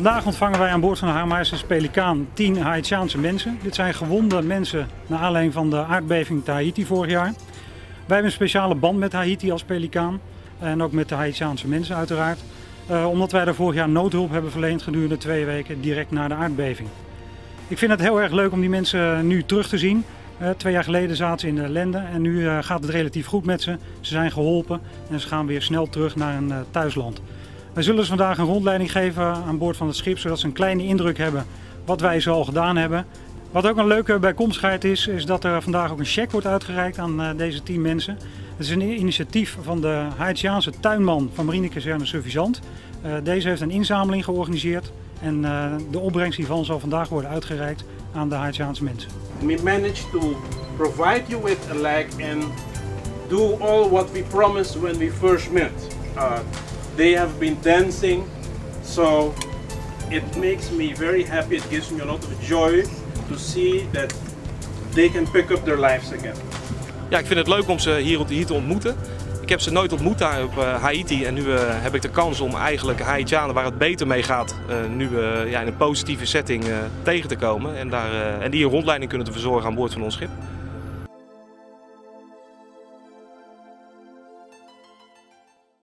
Vandaag ontvangen wij aan boord van de HMS Pelikaan 10 Haitiaanse mensen. Dit zijn gewonde mensen naar aanleiding van de aardbeving te Haiti vorig jaar. Wij hebben een speciale band met Haiti als Pelikaan en ook met de Haitiaanse mensen uiteraard. Omdat wij daar vorig jaar noodhulp hebben verleend gedurende 2 weken direct na de aardbeving. Ik vind het heel erg leuk om die mensen nu terug te zien. 2 jaar geleden zaten ze in de ellende en nu gaat het relatief goed met ze. Ze zijn geholpen en ze gaan weer snel terug naar een thuisland. Wij zullen dus vandaag een rondleiding geven aan boord van het schip, zodat ze een kleine indruk hebben wat wij zo al gedaan hebben. Wat ook een leuke bijkomstigheid is dat er vandaag ook een cheque wordt uitgereikt aan deze 10 mensen. Het is een initiatief van de Haitiaanse tuinman van Marinekazerne Suffisant. Deze heeft een inzameling georganiseerd en de opbrengst hiervan zal vandaag worden uitgereikt aan de Haitiaanse mensen. We managed to provide you with a leg and do all what we promised when we first met. They have been dancing, so it makes me very happy. It gives me a lot of joy to see that they can pick up their lives again. Ja, ik vind het leuk om ze hier te ontmoeten. Ik heb ze nooit ontmoet daar op Haiti en nu heb ik de kans om eigenlijk Haitianen waar het beter mee gaat, nu in een positieve setting tegen te komen en die een rondleiding kunnen te verzorgen aan boord van ons schip.